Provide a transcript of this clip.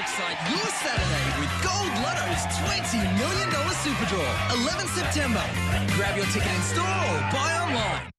Excite your Saturday with Goldlotto's $20 million Super Draw, 11 September. Grab your ticket in store or buy online.